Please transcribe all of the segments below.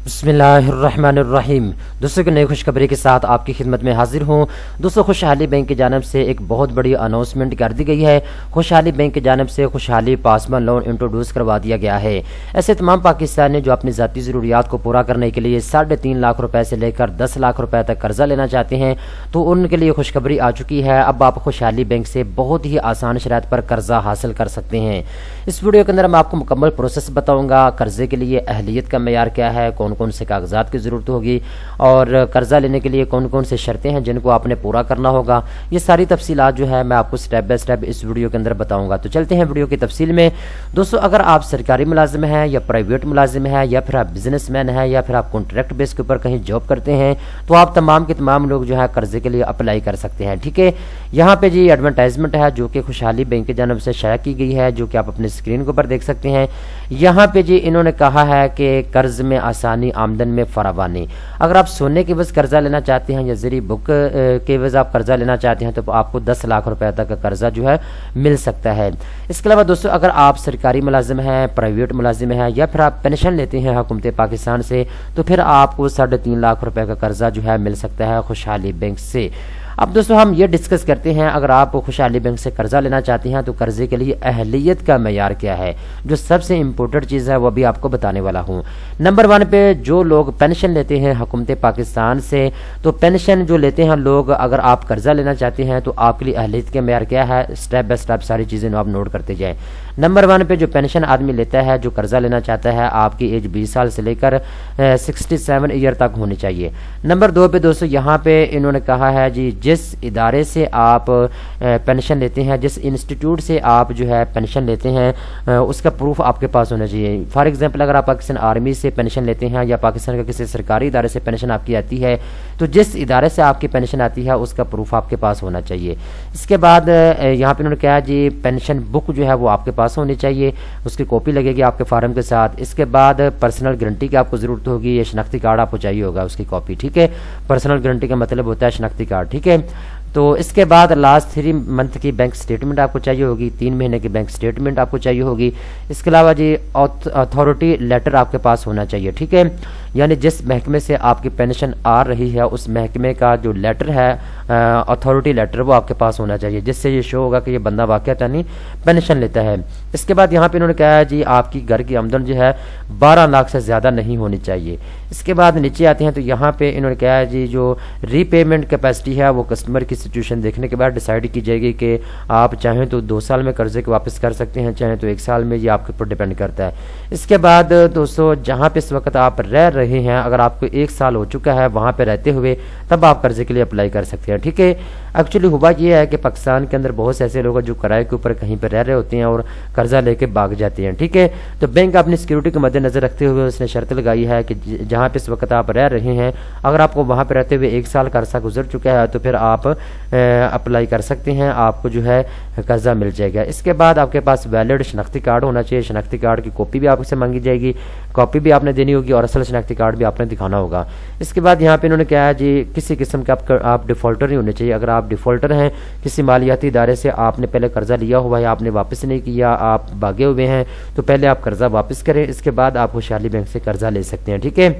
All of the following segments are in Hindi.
बिस्मिल्लाहिर्रहमानिर्रहीम। दोस्तों की नई खुशखबरी के साथ आपकी खिदमत में हाजिर हूँ। दोस्तों खुशहाली बैंक की जानिब से एक बहुत बड़ी अनाउंसमेंट कर दी गई है। खुशहाली बैंक की जानिब से खुशहाली पासबुक लोन इंट्रोड्यूस करवा दिया गया है। ऐसे तमाम पाकिस्तानी जो अपनी ज़ाती ज़रूरियात को पूरा करने के लिए 3.5 लाख रुपए से लेकर 10 लाख रुपए तक कर्जा लेना चाहते हैं तो उनके लिए खुशखबरी आ चुकी है। अब आप खुशहाली बैंक से बहुत ही आसान शराइत पर कर्जा हासिल कर सकते हैं। इस वीडियो के अंदर मैं आपको मुकम्मल प्रोसेस बताऊँगा। कर्जे के लिए अहलियत का मेयार क्या है, कौन कौन से कागजात की ज़रूरत होगी और कर्जा लेने के लिए कौन कौन से शर्तें हैं जिनको आपने पूरा करना होगा, ये सारी तफसीलात जो है मैं आपको स्टेप बाय स्टेप इस वीडियो के अंदर बताऊंगा। तो चलते हैं वीडियो की तफसील में। दोस्तों अगर आप सरकारी मुलाजिम हैं या प्राइवेट मुलाजिम हैं या फिर आप बिजनेसमैन हैं या फिर आप कॉन्ट्रैक्ट बेस के ऊपर कहीं जॉब करते हैं तो आप तमाम के तमाम लोग जो है कर्जे के लिए अप्लाई कर सकते हैं। ठीक है, यहाँ पे जी एडवर्टाइजमेंट है जो कि खुशहाली बैंक की जानब से शाया की गई है, जो कि आप अपने स्क्रीन के ऊपर देख सकते हैं। यहाँ पे जी इन्होंने कहा है कि कर्ज में आसानी, आमदन में फरावानी। अगर आप सोने के वजह कर्जा लेना चाहते हैं या ज़री बुक के वजह आप कर्जा लेना चाहते हैं तो आपको 10 लाख रुपए तक का कर्जा जो है मिल सकता है। इसके अलावा दोस्तों अगर आप सरकारी मुलाजिम हैं, प्राइवेट मुलाजिम हैं या फिर आप पेंशन लेते हैं हुकूमत पाकिस्तान से तो फिर आपको 3.5 लाख रुपए का कर्जा जो है मिल सकता है खुशहाली बैंक से। अब दोस्तों हम ये डिस्कस करते हैं, अगर आप खुशहाली बैंक से कर्जा लेना चाहते हैं तो कर्जे के लिए अहलियत का मेयार क्या है। जो सबसे इंपॉर्टेंट चीज़ है वो भी आपको बताने वाला हूँ। नंबर 1 पे जो लोग पेंशन लेते हैं हुकूमत पाकिस्तान से, तो पेंशन जो लेते हैं लोग, अगर आप कर्जा लेना चाहते हैं तो आपके लिए अहलियत का मेयार क्या है, स्टेप बाय स्टेप सारी चीज़ें आप नोट करते जाएँ। नंबर 1 पे जो पेंशन आदमी लेता है, जो कर्जा लेना चाहता है, आपकी एज 20 साल से लेकर 67 ईयर तक होनी चाहिए। नंबर 2 पे दोस्तों यहाँ पे इन्होंने कहा है जी जिस इदारे से आप पेंशन लेते हैं, जिस इंस्टीट्यूट से आप जो है पेंशन लेते हैं उसका प्रूफ आपके पास होना चाहिए। फॉर एग्जांपल अगर आप पाकिस्तान आर्मी से पेंशन लेते हैं या पाकिस्तान के किसी सरकारी इदारे से पेंशन आपकी आती है तो जिस इदारे से आपकी पेंशन आती है उसका प्रूफ आपके पास होना चाहिए। इसके बाद यहाँ पे उन्होंने कहा जी पेंशन बुक जो है वो आपके पास होनी चाहिए, उसकी कॉपी लगेगी आपके फार्म के साथ। इसके बाद पर्सनल गारंटी की आपको ज़रूरत होगी, ये शनाख्ती कार्ड आपको चाहिए होगा उसकी कॉपी। ठीक है, पर्सनल गारंटी का मतलब होता है शनाख्ती कार्ड। ठीक है, तो इसके बाद लास्ट 3 मंथ की बैंक स्टेटमेंट आपको चाहिए होगी, 3 महीने की बैंक स्टेटमेंट आपको चाहिए होगी। इसके अलावा जी अथॉरिटी लेटर आपके पास होना चाहिए। ठीक है, यानी जिस महकमे से आपकी पेंशन आ रही है उस महकमे का जो लेटर है अथॉरिटी लेटर वो आपके पास होना चाहिए, जिससे ये शो होगा कि ये बंदा वाकई पेंशन लेता है। इसके बाद यहाँ पे इन्होंने कहा है जी आपकी घर की आमदन जो है 12 लाख से ज़्यादा नहीं होनी चाहिए। इसके बाद नीचे आते हैं तो यहाँ पे इन्होंने कहा है जी जो रीपेमेंट कैपेसिटी है वो कस्टमर की सिचुएशन देखने के बाद डिसाइड की जाएगी कि आप चाहें तो 2 साल में कर्जे को वापस कर सकते हैं, चाहें तो 1 साल में, ये आपके ऊपर डिपेंड करता है। इसके बाद दोस्तों जहाँ पे इस वक्त आप रह रहे हैं, अगर आपको 1 साल हो चुका है वहाँ पे रहते हुए, तब आप कर्जे के लिए अप्लाई कर सकते हैं। ठीक है, एक्चुअली हुआ ये है कि पाकिस्तान के अंदर बहुत से ऐसे लोग हैं जो किराए के ऊपर कहीं पर रह रहे होते हैं और कर्जा लेके भाग जाते हैं। ठीक है, तो बैंक अपनी सिक्योरिटी को मद्देनजर रखते हुए उसने शर्त लगाई है कि जहाँ पे इस वक्त आप रह रहे हैं, अगर आपको वहाँ पे रहते हुए 1 साल का अरसा गुजर चुका है तो फिर आप अप्लाई कर सकते हैं, आपको जो है कर्जा मिल जाएगा। इसके बाद आपके पास वैलिड शनाख्ती कार्ड होना चाहिए, शनाख्ती कार्ड की कॉपी भी आपसे मांगी जाएगी, कॉपी भी आपने देनी होगी और असल शनाख्ती कार्ड भी आपने दिखाना होगा। इसके बाद यहाँ पे इन्होंने कहा है जी किसी किस्म का आप डिफॉल्टर नहीं होने चाहिए। अगर आप डिफॉल्टर हैं, किसी मालियाती इदारे से आपने पहले कर्जा लिया हुआ है, आपने वापस नहीं किया, आप भागे हुए हैं, तो पहले आप कर्जा वापस करें, इसके बाद आप खुशहाली बैंक से कर्जा ले सकते हैं। ठीक है,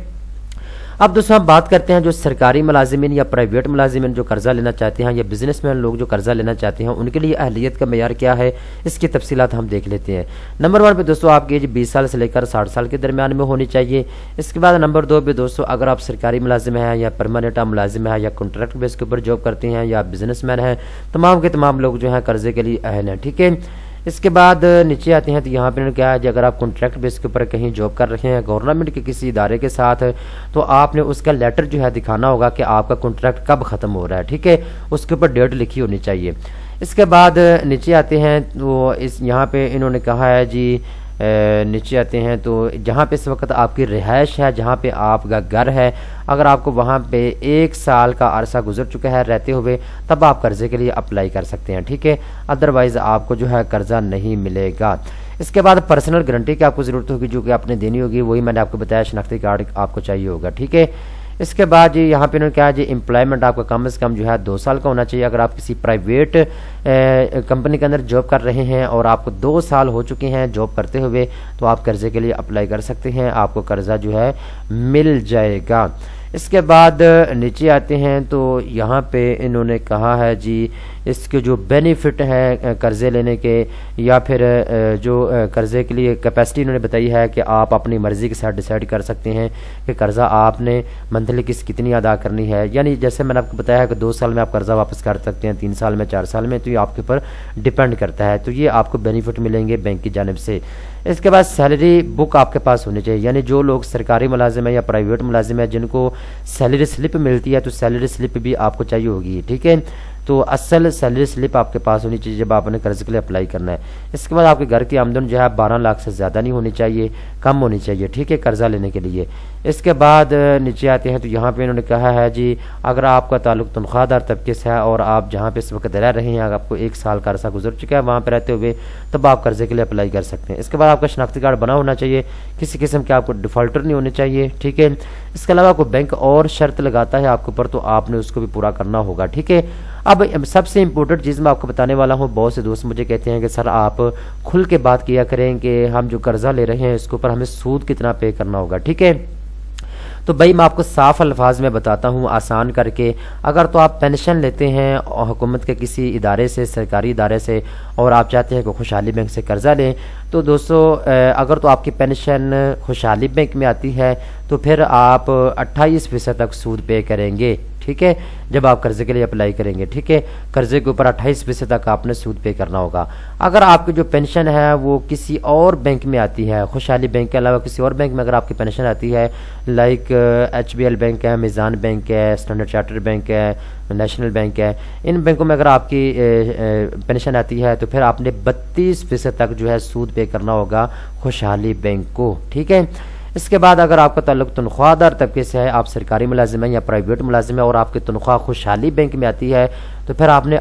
अब दोस्तों हम बात करते हैं जो सरकारी मुलाजिमिन या प्राइवेट मुलाजिमिन जो कर्जा लेना चाहते हैं या बिजनेसमैन लोग जो कर्जा लेना चाहते हैं उनके लिए अहलियत का मेयार क्या है, इसकी तफसीलात हम देख लेते हैं। नंबर 1 पे दोस्तों आपकी एज 20 साल से लेकर 60 साल के दरमियान में होनी चाहिए। इसके बाद नंबर 2 पे दोस्तों अगर आप सरकारी मुलाजिम हैं या परमानेंट मुलाजिम है या कॉन्ट्रैक्ट बेस के ऊपर जॉब करते हैं या बिजनेसमैन हैं, तमाम के तमाम लोग जो हैं कर्जे के लिए अहल हैं। ठीक है, इसके बाद नीचे आते हैं तो यहाँ पे क्या है कि अगर आप कॉन्ट्रैक्ट बेस के ऊपर कहीं जॉब कर रहे हैं गवर्नमेंट के किसी इदारे के साथ, तो आपने उसका लेटर जो है दिखाना होगा कि आपका कॉन्ट्रैक्ट कब ख़त्म हो रहा है। ठीक है, उसके ऊपर डेट लिखी होनी चाहिए। इसके बाद नीचे आते हैं तो इस यहाँ पे इन्होंने कहा है जी नीचे आते हैं तो जहाँ पे इस वक्त आपकी रिहाइश है, जहाँ पे आपका घर है, अगर आपको वहाँ पे 1 साल का अरसा गुजर चुका है रहते हुए, तब आप कर्जे के लिए अप्लाई कर सकते हैं। ठीक है, अदरवाइज़ आपको जो है कर्जा नहीं मिलेगा। इसके बाद पर्सनल गारंटी की आपको ज़रूरत होगी जो कि आपने देनी होगी, वही मैंने आपको बताया शनाख्ती कार्ड आपको चाहिए होगा। ठीक है, इसके बाद जी यहाँ पे उन्होंने कहा जी एम्प्लॉयमेंट आपका कम से कम जो है 2 साल का होना चाहिए। अगर आप किसी प्राइवेट कंपनी के अंदर जॉब कर रहे हैं और आपको 2 साल हो चुके हैं जॉब करते हुए, तो आप कर्जे के लिए अप्लाई कर सकते हैं, आपको कर्जा जो है मिल जाएगा। इसके बाद नीचे आते हैं तो यहाँ पे इन्होंने कहा है जी इसके जो बेनिफिट है कर्ज़े लेने के या फिर जो कर्ज़े के लिए कैपेसिटी इन्होंने बताई है कि आप अपनी मर्ज़ी के साथ डिसाइड कर सकते हैं कि कर्ज़ा आपने मंथली कितनी अदा करनी है। यानी जैसे मैंने आपको बताया है कि 2 साल में आप कर्ज़ा वापस कर सकते हैं, 3 साल में, 4 साल में, तो ये आपके ऊपर डिपेंड करता है। तो ये आपको बेनिफिट मिलेंगे बैंक की जानिब से। इसके बाद सैलरी बुक आपके पास होनी चाहिए, यानी जो लोग सरकारी मुलाजिम है या प्राइवेट मुलाजिम है जिनको सैलरी स्लिप मिलती है तो सैलरी स्लिप भी आपको चाहिए होगी, ठीक है। तो असल सैलरी स्लिप आपके पास होनी चाहिए जब आपने कर्ज के लिए अप्लाई करना है। इसके बाद आपके घर की आमदन जो है 12 लाख से ज़्यादा नहीं होनी चाहिए, कम होनी चाहिए, ठीक है, कर्जा लेने के लिए। इसके बाद नीचे आते हैं तो यहाँ पे इन्होंने कहा है जी अगर आपका ताल्लुक तनख्वाहदार तबके से है और आप जहाँ पे इस वक्त रह रहे हैं, अगर आपको 1 साल का अरसा गुजर चुका है वहाँ पर रहते हुए, तब आप कर्जे के लिए अप्लाई कर सकते हैं। इसके बाद आपका शनाख्ती कार्ड बना होना चाहिए, किसी किस्म के आपको डिफॉल्टर नहीं होने चाहिए, ठीक है। इसके अलावा कोई बैंक और शर्त लगाता है आपके ऊपर तो आपने उसको भी पूरा करना होगा, ठीक है। अब सबसे इंपॉर्टेंट चीज़ मैं आपको बताने वाला हूँ। बहुत से दोस्त मुझे कहते हैं कि सर आप खुल के बात किया करें कि हम जो कर्जा ले रहे हैं इसके ऊपर हमें सूद कितना पे करना होगा, ठीक है। तो भाई मैं आपको साफ अल्फाज में बताता हूँ आसान करके। अगर तो आप पेंशन लेते हैं हुकूमत के किसी इदारे से, सरकारी इदारे से, और आप चाहते हैं कि खुशहाली बैंक से कर्जा लें, तो दोस्तों अगर तो आपकी पेंशन खुशहाली बैंक में आती है तो फिर आप 28% तक सूद पे करेंगे, ठीक है, जब आप कर्जे के लिए अप्लाई करेंगे, ठीक है। कर्जे के ऊपर 28% तक आपने सूद पे करना होगा। अगर आपकी जो पेंशन है वो किसी और बैंक में आती है, खुशहाली बैंक के अलावा किसी और बैंक में अगर आपकी पेंशन आती है, लाइक HBL बैंक है, मिज़ान बैंक है, स्टैंडर्ड चार्टर्ड बैंक है, नेशनल बैंक है, इन बैंकों में अगर आपकी पेंशन आती है तो फिर आपने 32% तक जो है सूद पे करना होगा खुशहाली बैंक को, ठीक है। इसके बाद अगर आपका ताल्लुक तनख्वाहदार तबके से है, आप सरकारी मुलाजिम है या प्राइवेट मुलाजिम है और आपकी तनख्वाह खुशहाली बैंक में आती है, तो फिर आपने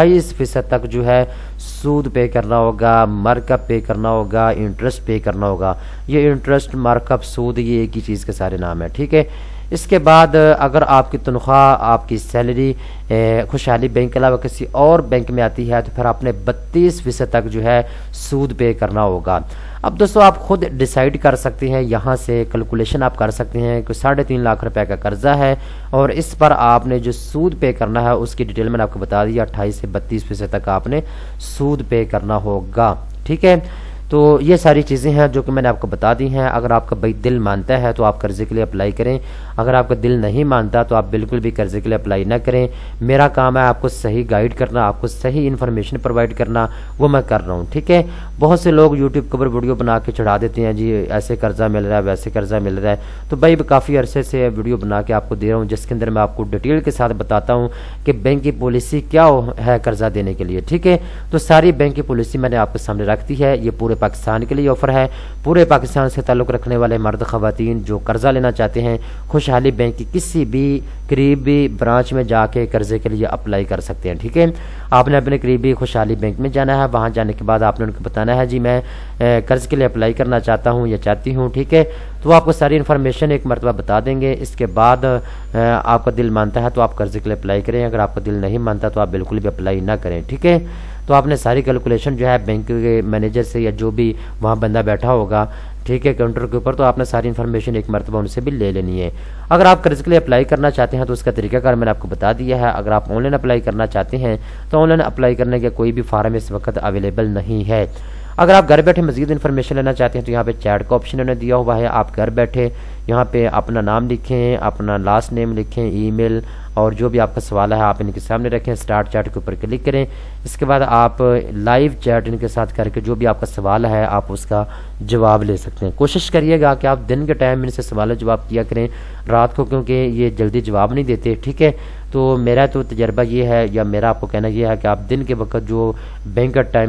28% तक जो है सूद पे करना होगा, मार्कअप पे करना होगा, इंटरेस्ट पे करना होगा। ये इंटरेस्ट, मार्कअप, सूद ये एक ही चीज़ के सारे नाम है, ठीक है। इसके बाद अगर आपकी तनख्वाह, आपकी सैलरी खुशहाली बैंक के अलावा किसी और बैंक में आती है तो फिर आपने 32% तक जो है सूद पे करना होगा। अब दोस्तों आप खुद डिसाइड कर सकते हैं, यहाँ से कैलकुलेशन आप कर सकते हैं कि 3.5 लाख रुपए का कर्जा है और इस पर आपने जो सूद पे करना है उसकी डिटेल मैंने आपको बता दी, 28 से 32% तक आपने सूद पे करना होगा, ठीक है। तो ये सारी चीज़ें हैं जो कि मैंने आपको बता दी हैं। अगर आपका भाई दिल मानता है तो आप कर्जे के लिए अप्लाई करें, अगर आपका दिल नहीं मानता तो आप बिल्कुल भी कर्जे के लिए अप्लाई ना करें। मेरा काम है आपको सही गाइड करना, आपको सही इन्फॉर्मेशन प्रोवाइड करना, वो मैं कर रहा हूँ, ठीक है। बहुत से लोग यूट्यूब के ऊपर वीडियो बना के चढ़ा देते हैं जी ऐसे कर्जा मिल रहा है, वैसे कर्जा मिल रहा है। तो भाई काफ़ी अरसे से वीडियो बना के आपको दे रहा हूँ जिसके अंदर मैं आपको डिटेल के साथ बताता हूँ कि बैंक की पॉलिसी क्या है कर्जा देने के लिए, ठीक है। तो सारी बैंक की पॉलिसी मैंने आपके सामने रख दी है। ये पूरे पाकिस्तान के लिए ऑफर है। पूरे पाकिस्तान से ताल्लुक़ रखने वाले मर्द ख़वातीन जो कर्जा लेना चाहते हैं खुशहाली बैंक की किसी भी करीबी ब्रांच में जाके कर्जे के लिए अप्लाई कर सकते हैं, ठीक है। आपने अपने करीबी खुशहाली बैंक में जाना है, वहाँ जाने के बाद आपने उनको बताना है जी मैं कर्ज के लिए अप्लाई करना चाहता हूँ या चाहती हूँ, ठीक है। तो आपको सारी इन्फॉर्मेशन एक मरतबा बता देंगे। इसके बाद आपका दिल मानता है तो आप कर्जे के लिए अप्लाई करें, अगर आपका दिल नहीं मानता तो आप बिल्कुल भी अप्लाई ना करें, ठीक है। तो आपने सारी कैलकुलेशन जो है बैंक के मैनेजर से या जो भी वहाँ बंदा बैठा होगा, ठीक है, काउंटर के ऊपर, तो आपने सारी इन्फॉर्मेशन एक मरतबा उनसे भी ले लेनी है। अगर आप कर्ज के लिए अप्लाई करना चाहते हैं तो उसका तरीकाकार मैंने आपको बता दिया है। अगर आप ऑनलाइन अप्लाई करना चाहते हैं तो ऑनलाइन अप्लाई करने का कोई भी फार्म इस वक्त अवेलेबल नहीं है। अगर आप घर बैठे मजीद इन्फॉर्मेशन लेना चाहते हैं तो यहाँ पे चैट का ऑप्शन उन्होंने दिया हुआ है। आप घर बैठे यहाँ पे अपना नाम लिखें, अपना लास्ट नेम लिखें, ईमेल और जो भी आपका सवाल है आप इनके सामने रखें, स्टार्ट चैट के ऊपर क्लिक करें। इसके बाद आप लाइव चैट इनके साथ करके जो भी आपका सवाल है आप उसका जवाब ले सकते हैं। कोशिश करिएगा कि आप दिन के टाइम इनसे सवाल जवाब किया करें, रात को क्योंकि ये जल्दी जवाब नहीं देते, ठीक है। तो मेरा तो तजर्बा ये है या मेरा आपको कहना ये है कि आप दिन के वक्त जो बैंक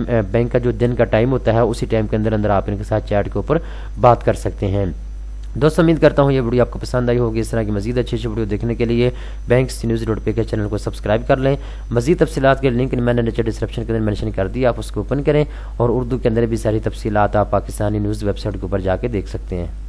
का जो दिन का टाइम होता है उसी टाइम के अंदर अंदर आप इनके साथ चैट के ऊपर बात कर सकते हैं। दोस्तों उम्मीद करता हूँ ये वीडियो आपको पसंद आई होगी। इस तरह की मजीद अच्छी वीडियो देखने के लिए banksnews.pk के चैनल को सब्सक्राइब कर लें। मजीद तफसीलात के लिंक मैंने नीचे डिस्क्रिप्शन के अंदर मेंशन कर दिया, आप उसको ओपन करें और उर्दू के अंदर भी सारी तफसीलात आप पाकिस्तानी न्यूज़ वेबसाइट के ऊपर जाके देख सकते हैं।